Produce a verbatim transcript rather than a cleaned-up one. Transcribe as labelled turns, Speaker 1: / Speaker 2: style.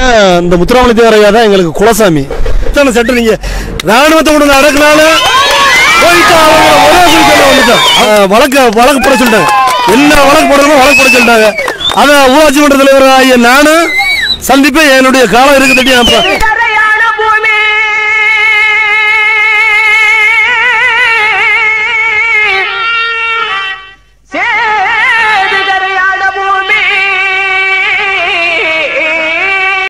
Speaker 1: இந்த முத்துராமலிங்க தேவரையா தான் எங்களுக்கு குலசாமி. இத்தனை சட்டம் நீங்கள் ராணுவத்தை கொண்டு வந்து அடக்குனாலும் போயிட்டு அவங்க ஒரே குறிக்கோள் வந்துட்டான். வழக்கு வழக்கு போட சொல்லிட்டாங்க. என்ன வழக்கு போடணுமோ வழக்கு போட சொல்லிட்டாங்க. அதை ஊராட்சி மன்ற தலைவர் ஆகிய நானும் சந்திப்பேன். என்னுடைய காலம் இருக்கு தட்டி